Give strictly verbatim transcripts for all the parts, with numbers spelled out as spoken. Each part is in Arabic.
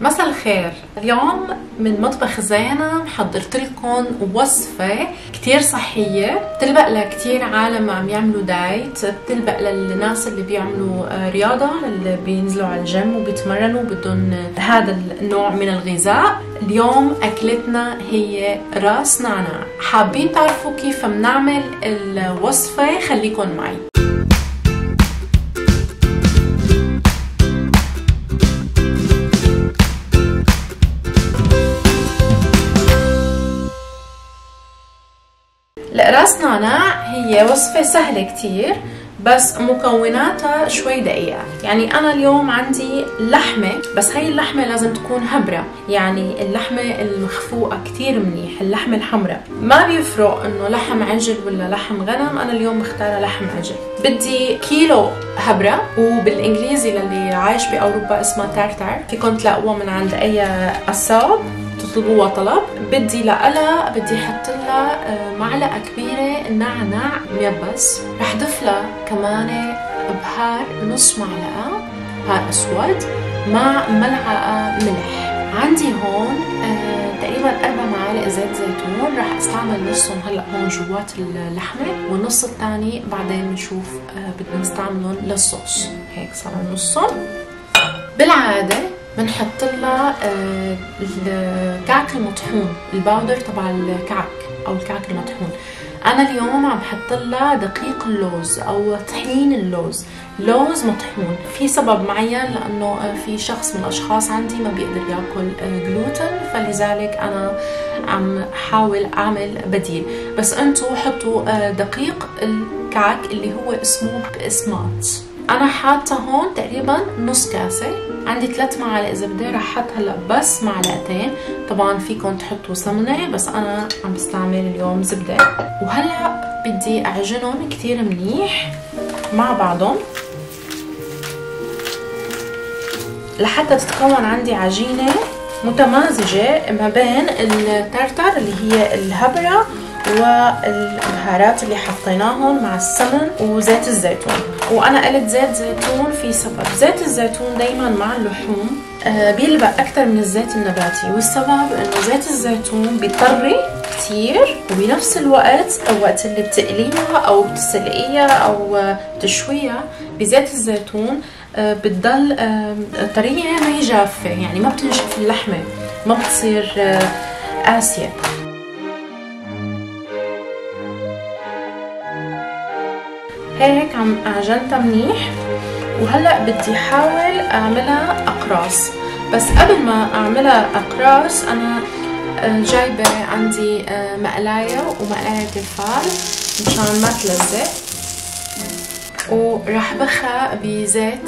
مساء الخير. اليوم من مطبخ زينة حضرت لكم وصفة كتير صحية، بتلبق لكتير عالم عم يعملوا دايت، بتلبق للناس اللي بيعملوا رياضة، اللي بينزلوا على الجيم وبيتمرنوا بدون هذا النوع من الغذاء. اليوم أكلتنا هي راس نعناع. حابين تعرفوا كيف بنعمل الوصفة؟ خليكن معي. راس نعناع هي وصفة سهلة كتير، بس مكوناتها شوي دقيقة. يعني أنا اليوم عندي لحمة، بس هاي اللحمة لازم تكون هبرة، يعني اللحمة المخفوقة كتير منيح، اللحمة الحمراء. ما بيفرق إنه لحم عجل ولا لحم غنم، أنا اليوم مختارة لحم عجل. بدي كيلو هبرة، وبالإنجليزي للي عايش بأوروبا اسمها تارتار، فيكن تلاقوها من عند أي قصاب تطلبوها طلب. بدي لها بدي احط لها معلقه كبيره نعناع ميبس، رح ضيف لها كمان بهار نص معلقه بهار اسود مع ملعقه ملح. عندي هون تقريبا اربع معالق زيت زيتون، رح استعمل نصهم هلا هون جوات اللحمه، والنص الثاني بعدين بنشوف بدنا نستعملهم للصوص. هيك صار نصهم. بالعاده بنحط لها الكعك المطحون، الباودر تبع الكعك او الكعك المطحون. انا اليوم عم بحط لها دقيق اللوز او طحين اللوز، لوز مطحون. في سبب معين لانه في شخص من الاشخاص عندي ما بيقدر ياكل جلوتين، فلذلك انا عم حاول اعمل بديل. بس انتم حطوا دقيق الكعك اللي هو اسمه بقسمات. انا حاطه هون تقريبا نص كاسه. عندي ثلاث معالق زبده، رح احط هلا بس معلقتين. طبعا فيكم تحطوا سمنه، بس انا عم بستعمل اليوم زبده. وهلا بدي اعجنهم كتير منيح مع بعضهم لحتى تتكون عندي عجينه متمازجه ما بين التارتار اللي هي الهبره والبهارات اللي حطيناهم مع السمن وزيت الزيتون. وانا قلت زيت زيتون في سبب. زيت الزيتون دايما مع اللحوم بيلبق اكثر من الزيت النباتي، والسبب انه زيت الزيتون بيطري كثير، وبنفس الوقت وقت اللي بتقليها او بتسلقيها او بتشويها بزيت الزيتون بتضل طريه، ما هي جافه، يعني ما بتنشف اللحمه، ما بتصير قاسيه. هيك عم عجنتها منيح، وهلا بدي احاول اعملها اقراص. بس قبل ما اعملها اقراص انا جايبه عندي مقلايه ومقلايه تفال مشان ما تلزق، وراح بخها بزيت.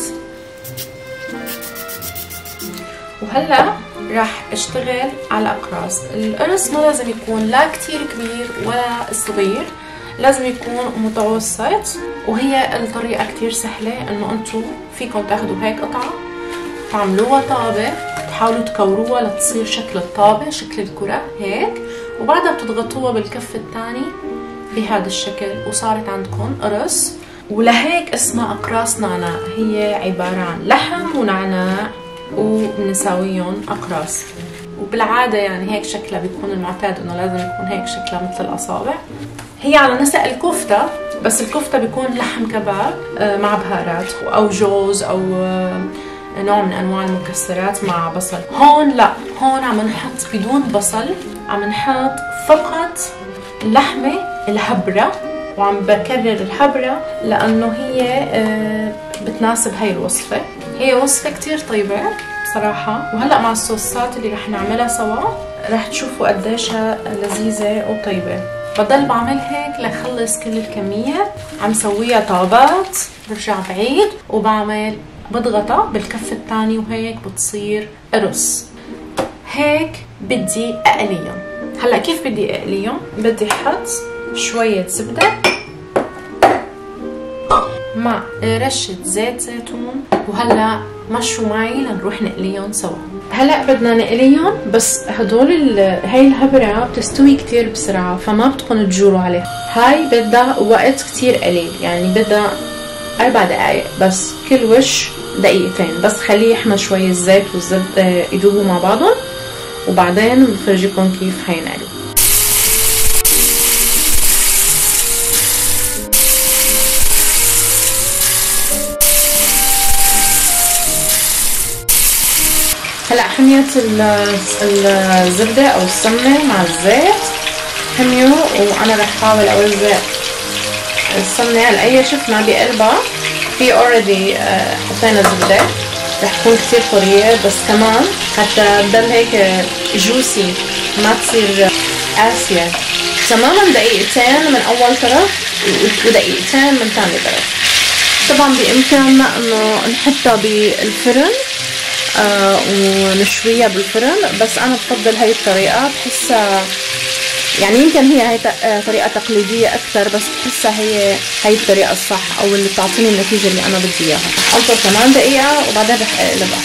وهلا راح اشتغل على الاقراص. القرص ما لازم يكون لا كتير كبير ولا صغير، لازم يكون متوسط. وهي الطريقة كتير سهلة، انه انتو فيكم تاخدوا هيك قطعة تعملوها طابة، تحاولوا تكوروها لتصير شكل الطابة، شكل الكرة هيك، وبعدها بتضغطوها بالكف الثاني بهذا الشكل، وصارت عندكم قرص. ولهيك اسمها اقراص نعناع، هي عبارة عن لحم ونعناع وبنساويهم اقراص. وبالعادة يعني هيك شكلها بيكون المعتاد، انه لازم يكون هيك شكلها مثل الاصابع. هي على نسق الكفتة، بس الكفتة بيكون لحم كباب مع بهارات او جوز او نوع من انواع المكسرات مع بصل. هون لا، هون عم نحط بدون بصل، عم نحط فقط اللحمة الهبرة، وعم بكرر الهبرة لانه هي بتناسب هاي الوصفة. هي وصفة كتير طيبة بصراحة، وهلا مع الصوصات اللي رح نعملها سوا رح تشوفوا قديشها لذيذة وطيبة. بضل بعمل هيك لخلص كل الكمية، عم سويها طابات، برجع بعيد وبعمل بضغطها بالكف الثاني، وهيك بتصير قرص. هيك بدي اقليهم. هلا كيف بدي اقليهم؟ بدي احط شوية زبدة مع رشة زيت زيتون، وهلا مشوا معي لنروح نقليهم سوا. هلا بدنا نقليهم، بس هدول هاي الهبرة بتستوي كتير بسرعة، فما بدكم تجوروا عليها. هاي بدها وقت كتير قليل، يعني بدها اربع دقايق بس كل وش دقيقتين بس، خليه يحمى شوي الزيت والزبدة يدوبوا مع بعضهم، وبعدين بفرجيكم كيف حينقلوا. هلا حميت الزبدة او السمنة مع الزيت، حميوا، وانا رح احاول اوزع السمنة. هلا هي شفنا بقلبها في اوريدي حطينا زبدة، رح تكون كتير طرية، بس كمان حتى تضل هيك جوسي ما تصير قاسية. تماما دقيقتين من اول طرف ودقيقتين من ثاني طرف. طبعا بامكاننا انه نحطها بالفرن آه ونشويها بالفرن، بس انا بفضل هاي الطريقة، بحسها يعني يمكن هي هي طريقة تقليدية اكثر، بس بحسها هي هي الطريقة الصح او اللي بتعطيني النتيجة اللي انا بدي اياها. انطر كمان دقيقة وبعدين رح اقلبها.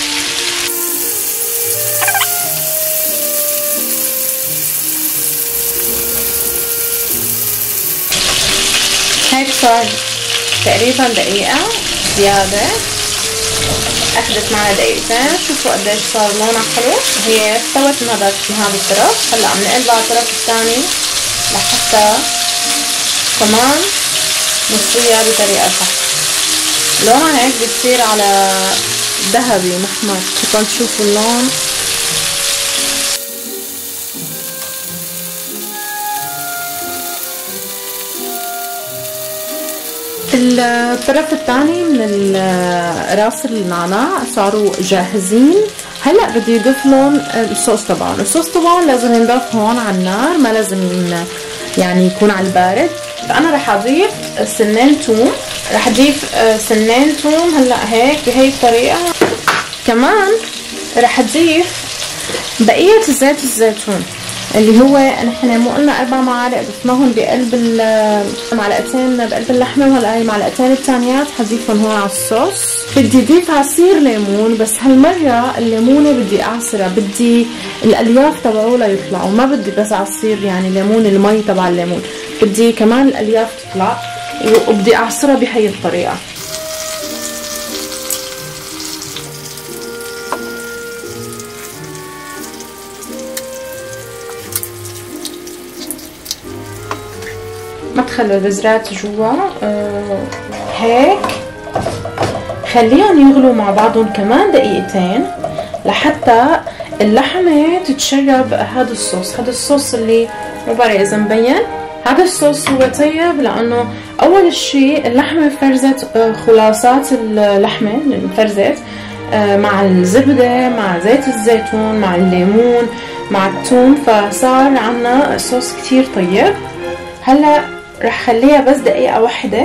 هيك صار تقريبا دقيقة زيادة، اخذت معنا دقيقتين. شوفوا قديش صار لونها حلو، هي استوت من هذا من هذا الطرف. هلا عم نقلب على الطرف الثاني لحتى كمان نصفيها بطريقة صح. لونها هيك بتصير على ذهبي محمر، شوفوا تشوفوا اللون. الطرف الثاني من راس النعناع صاروا جاهزين. هلا بدي اضيف لهم الصوص تبعهم. الصوص طبعا لازم ينضاف هون على النار، ما لازم يعني يكون على البارد. فانا رح اضيف سنين ثوم، رح اضيف سنين ثوم هلا هيك بهي الطريقه. كمان رح اضيف بقيه زيت الزيتون اللي هو نحن مو قلنا اربع معالق ضفناهم بقلب معلقتين بقلب اللحمه، وهلا هي معلقتين الثانيات حضيفهم هون على الصوص. بدي اضيف عصير ليمون، بس هالمره الليمونه بدي اعصرها، بدي الالياف تبعوها يطلعوا، ما بدي بس عصير يعني ليمون المي تبع الليمون، بدي كمان الالياف تطلع، وبدي اعصرها بهي الطريقه. ما تخلوا البذرات جوا. آه هيك خليهم يغلوا مع بعضهم كمان دقيقتين لحتى اللحمه تتشرب هذا الصوص. هذا الصوص اللي ما بعرف اذا مبين، هذا الصوص هو طيب لانه اول شيء اللحمه فرزت خلاصات اللحمه اللي فرزت مع الزبده مع زيت الزيتون مع الليمون مع الثوم، فصار عنا صوص كتير طيب. هلا رح خليها بس دقيقة واحدة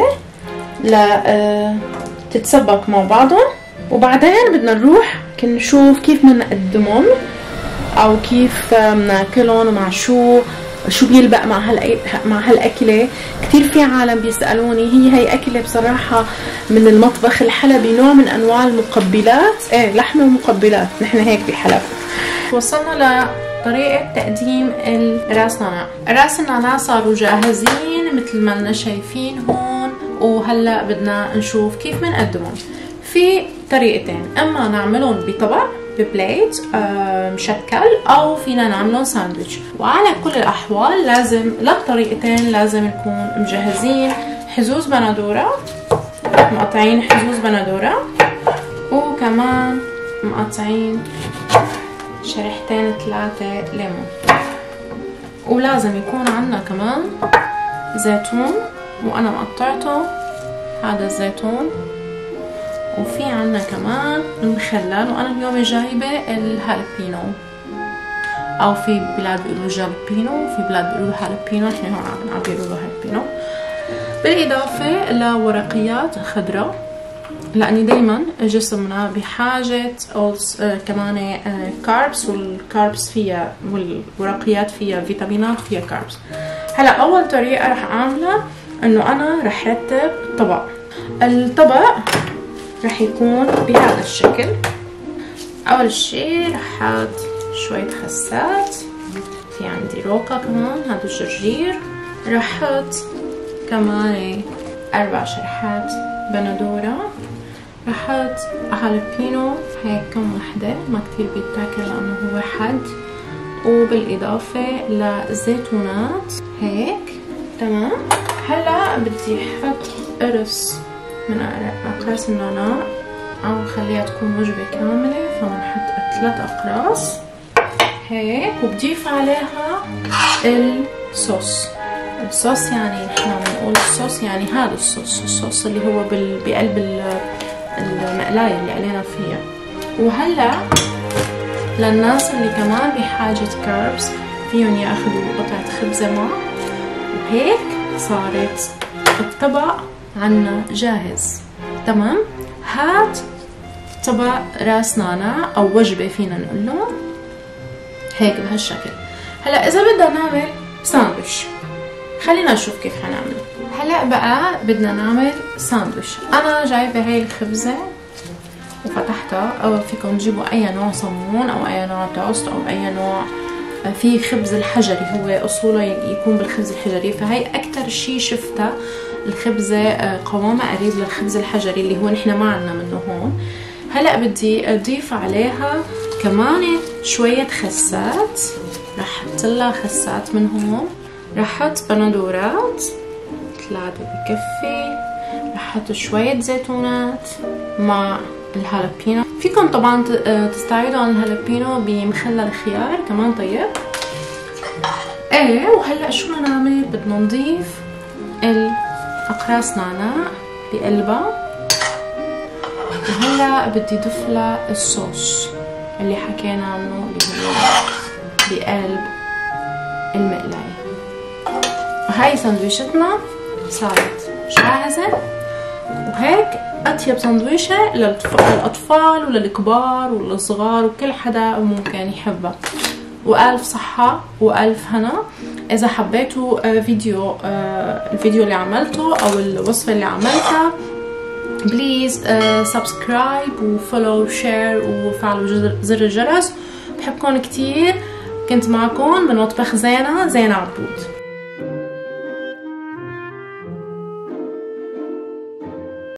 لتتسبك مع بعضهم، وبعدين بدنا نروح نشوف كيف بدنا نقدمهم او كيف بناكلهم ومع شو شو بيلبق مع هال مع هالاكله. كثير في عالم بيسالوني، هي هي اكله بصراحه من المطبخ الحلبي، نوع من انواع المقبلات، ايه لحمه ومقبلات، نحن هيك بحلب. وصلنا لطريقه تقديم الراس نعناع. راس النعناع صاروا جاهزين مثل ما لنا شايفين هون، وهلا بدنا نشوف كيف بنقدمهم. في طريقتين، اما نعملهم بطبق ببليت مشكل، او فينا نعملهم ساندويتش. وعلى كل الاحوال لازم للطريقتين لازم نكون مجهزين حزوز بندوره، مقطعين حزوز بندوره، وكمان مقطعين شريحتين ثلاثه ليمون، ولازم يكون عندنا كمان زيتون، وانا مقطعته هذا الزيتون، وفي عنا كمان المخلل، وانا اليوم جايبه الهالبينو، او في بلاد بيقولوا جالبينو وفي بلاد بيقولوا هالبينو، نحن هون عم بيقولوا هالبينو. بالاضافه لورقيات خضراء، لاني دايما جسمنا بحاجه آه كمان آه كاربس، والكاربس فيها والورقيات فيها فيتامينات فيها كاربس. هلا اول طريقه رح اعملها انه انا رح رتب طبق. الطبق رح يكون بهذا الشكل. اول شي رح حط شوية خسات، في عندي روكا كمان، هذا الجرجير، رح حط كمان اربع شريحات بندورة، رحت هالبينو هيك كم وحدة، ما كتير بيتاكل لأنه هو حد، وبالإضافة لزيتونات هيك. تمام. هلا بدي احط قرص من أقراص النعناع، أو خليها تكون وجبة كاملة، فبنحط ثلاث أقراص هيك، وبضيف عليها الصوص. الصوص يعني نحن بنقول الصوص يعني هذا الصوص، الصوص اللي هو بقلب المقلاية اللي علينا فيها. وهلا للناس اللي كمان بحاجة كاربس فيهم ياخذوا قطعة خبزة معه. وهيك صارت الطبق عنا جاهز. تمام. هاد طبق راس نعناع او وجبة فينا نقول له هيك بهالشكل. هلا اذا بدنا نعمل ساندويش، خلينا نشوف كيف حنعمل. هلا بقى بدنا نعمل ساندويش. انا جايبه هاي الخبزه وفتحتها، او فيكم تجيبوا اي نوع صمون او اي نوع توست او اي نوع. في خبز الحجري هو اصوله يكون بالخبز الحجري، فهي اكثر شيء شفتها الخبزه قوامها قريب للخبز الحجري اللي هو نحن ما عندنا منه هون. هلا بدي اضيف عليها كمان شويه خسات، رح احط لها خسات من هون، رح احط بندورات ثلاثه بكفي، رح احط شويه زيتونات مع الهالبينو. فيكم طبعا تستعيدوا عن الهالبينو بمخلل خيار كمان. طيب ايه. وهلا شو بدنا نعمل؟ بدنا نضيف الاقراص نعناع بقلبها، وهلا بدي اضيف لها الصوص اللي حكينا عنه اللي هو بقلب المقلاية. وهي سندويشتنا صارت جاهزة، وهيك أطيب سندويشة للأطفال وللكبار وللصغار وكل حدا ممكن يحبها. وألف صحة وألف هنا. إذا حبيتوا فيديو الفيديو اللي عملته أو الوصفة اللي عملتها، بليز سبسكرايب وفولو وشير وفعلوا زر الجرس. بحبكم كتير. كنت معكم بمطبخ زينة زينة عبود.